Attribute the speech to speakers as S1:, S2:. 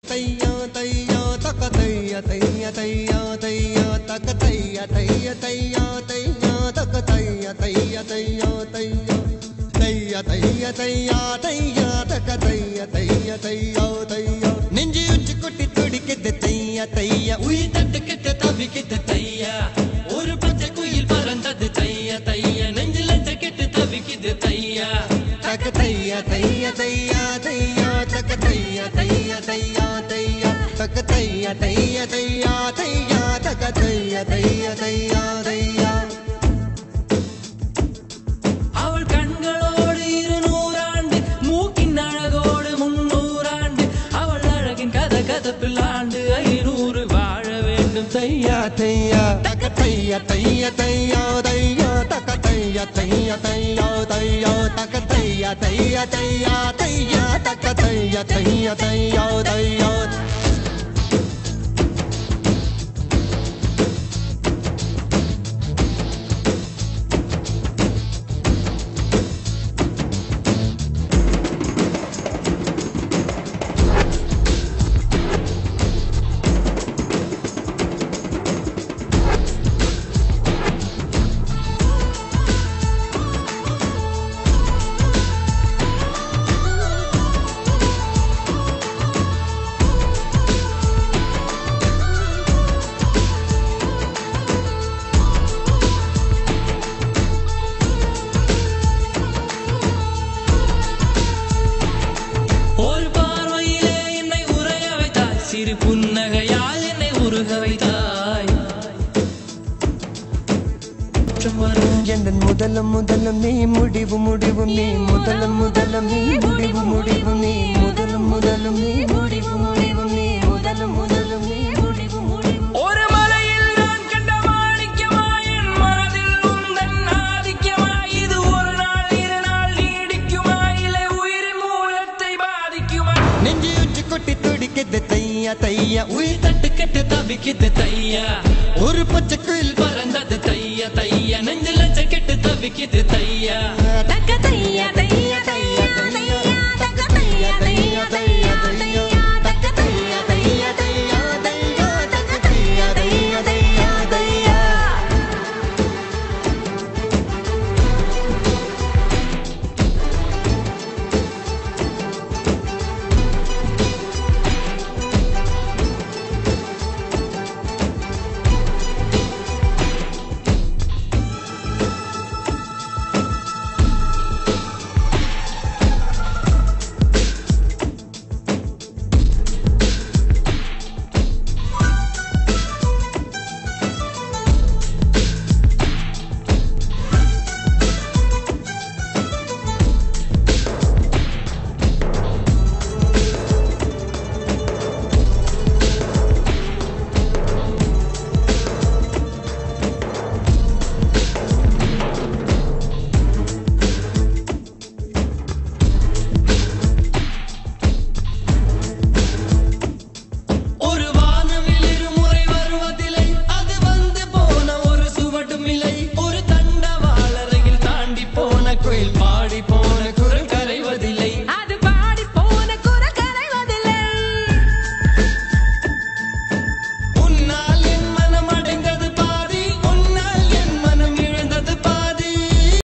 S1: தையா தையா தக்க தையா தையா தையா தையா தக்க தையா தையா தையா தையா தக்க தையா தையா தையா தையா தையா தையா தையா தையா தக்க தையா தையா தையா தையா நெஞ்சு உச்சி கொட்டி துடிக்குது தையா தையா உயிர் தட்டுக்கிட்டு தவிக்குது தையா ஒரு பச்சை குயில் பறந்தது தையா தையா நெஞ்சில் கெட்டு தவிக்குது தையா தக்க தையா தையா தையா தையா தக்க தையா தையா தையா தையா தக்க தையா தையா தையா தையா தக்க தையா தையா தையா தையா அவள் கண்களோடு 200 ஆண்டு மூக்கின் அழகோடு 300 ஆண்டு அவள் அழகின் கதப்பில் ஆண்டு 500 வாழ வேண்டும் தையா தையா தக்க தையா தையா தையா தையா தக்க தையா தையா தையா தையா தக்க தையா தையா தையா தையா தக்க தையா தையா தையா தையா சிறு புன்னகையால் என்னை உருக வைத்தாய் என் முதலும் நீ முடிவும் நீ முதலும் நீ முடிவும் நீ முதலும் நீ முடிவும் நீ முதலும் நீ முடிவும் ஒரு மலையில் நான் கண்ட மாணிக்கமாய் என் மனதில் உந்தன் ஆதிக்கமாய் இது ஒரு நாள் 2 நாள் நீடிக்குமா இல்லை உயிரின் மூலத்தை பாதிக்குமா நெஞ்சு உச்சி கொட்டி துடிக்குது தையா தையா உயிர் தட்டுக்கிட்டு தவிக்குது தையா ஒரு பச்சை குயில் பறந்தது தையா தையா நெஞ்சில் கெட்டு தவிக்குது தையா தக்க தையா